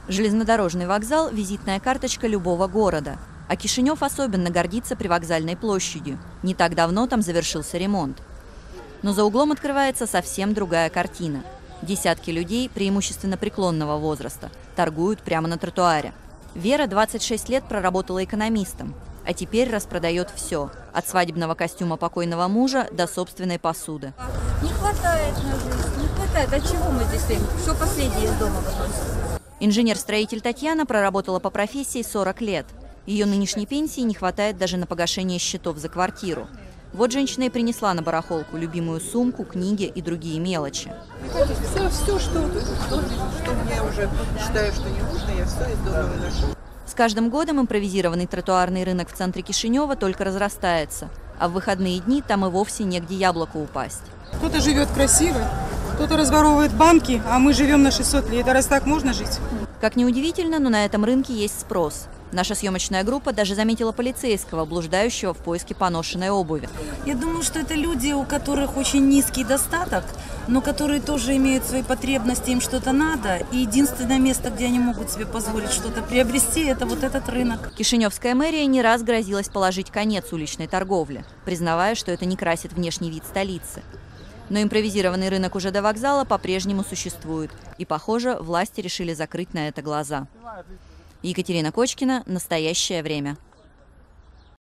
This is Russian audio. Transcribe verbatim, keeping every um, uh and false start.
Железнодорожный вокзал – визитная карточка любого города. А Кишинев особенно гордится привокзальной площадью. Не так давно там завершился ремонт. Но за углом открывается совсем другая картина. Десятки людей, преимущественно преклонного возраста, торгуют прямо на тротуаре. Вера двадцать шесть лет проработала экономистом, а теперь распродает все – от свадебного костюма покойного мужа до собственной посуды. Не хватает на жизнь, не хватает. От чего мы здесь стоим? Что последнее из дома выносим? Инженер-строитель Татьяна проработала по профессии сорок лет. Ее нынешней пенсии не хватает даже на погашение счетов за квартиру. Вот женщина и принесла на барахолку любимую сумку, книги и другие мелочи. Все, все что, что, что мне уже считаю, что не нужно, я все из дома выношу. С каждым годом импровизированный тротуарный рынок в центре Кишинева только разрастается, а в выходные дни там и вовсе негде яблоку упасть. Кто-то живет красиво, кто-то разворовывает банки, а мы живем на шестьсот лет. А раз так можно жить? Как ни удивительно, но на этом рынке есть спрос. Наша съемочная группа даже заметила полицейского, блуждающего в поиске поношенной обуви. Я думаю, что это люди, у которых очень низкий достаток, но которые тоже имеют свои потребности, им что-то надо. И единственное место, где они могут себе позволить что-то приобрести, это вот этот рынок. Кишиневская мэрия не раз грозилась положить конец уличной торговле, признавая, что это не красит внешний вид столицы. Но импровизированный рынок уже до вокзала по-прежнему существует. И, похоже, власти решили закрыть на это глаза. Екатерина Кочкина. Настоящее время.